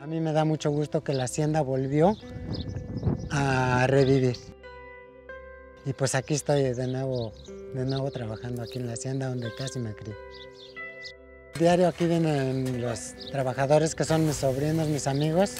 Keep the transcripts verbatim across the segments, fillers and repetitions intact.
mí me da mucho gusto que la hacienda volvió a revivir. Y pues aquí estoy de nuevo, de nuevo trabajando aquí en la hacienda donde casi me crié. Diario aquí vienen los trabajadores que son mis sobrinos, mis amigos.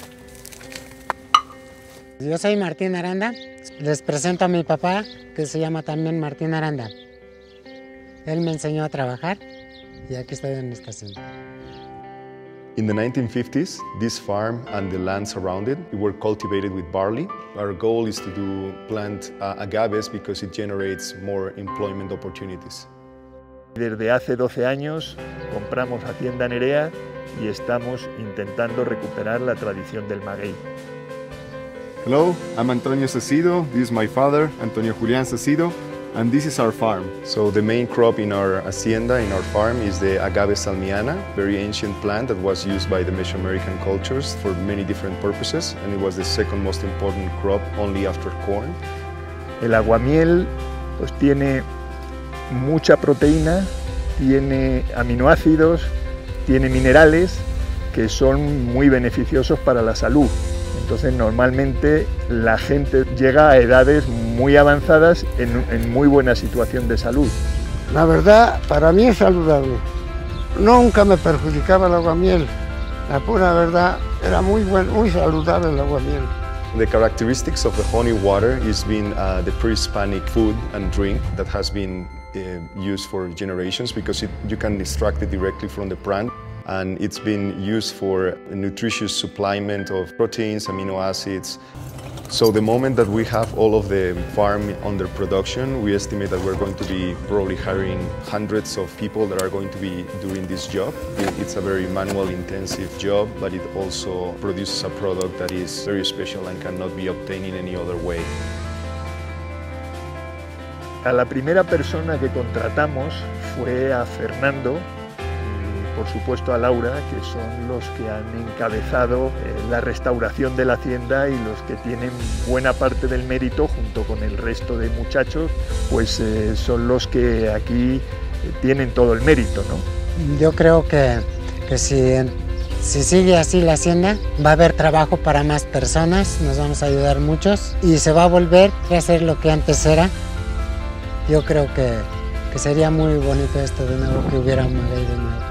Yo soy Martín Aranda. Les presento a mi papá, que se llama también Martín Aranda. Él me enseñó a trabajar y aquí estoy en esta hacienda. In the nineteen fifties, this farm and the lands around it were cultivated with barley. Our goal is to do plant uh, agaves because it generates more employment opportunities. Desde hace doce años compramos Hacienda Nerea y estamos intentando recuperar la tradición del maguey. Hello, I'm Antonio Cecido. This is my father, Antonio Julián Cecido, and this is our farm. So the main crop in our hacienda, in our farm, is the Agave Salmiana, very ancient plant that was used by the Mesoamerican cultures for many different purposes, and it was the second most important crop only after corn. El aguamiel pues tiene mucha proteína, tiene aminoácidos, tiene minerales que son muy beneficiosos para la salud. Entonces normalmente la gente llega a edades muy avanzadas en, en muy buena situación de salud. La verdad, para mí es saludable. Nunca me perjudicaba el aguamiel. La pura verdad, era muy buen, muy saludable el aguamiel. The characteristics of the honey water is being uh, the prehispanic food and drink that has been uh, used for generations because it, you can extract it directly from the plant. And it's been used for a nutritious supplement of proteins, amino acids. So the moment that we have all of the farm under production, we estimate that we're going to be probably hiring hundreds of people that are going to be doing this job. It's a very manual intensive job, but it also produces a product that is very special and cannot be obtained in any other way. A la primera persona que contratamos fue a Fernando, por supuesto a Laura, que son los que han encabezado eh, la restauración de la hacienda y los que tienen buena parte del mérito, junto con el resto de muchachos, pues eh, son los que aquí eh, tienen todo el mérito, ¿no? Yo creo que, que si, si sigue así la hacienda, va a haber trabajo para más personas, nos vamos a ayudar muchos y se va a volver a hacer lo que antes era. Yo creo que, que sería muy bonito esto de nuevo, que hubiera un maguey de nuevo.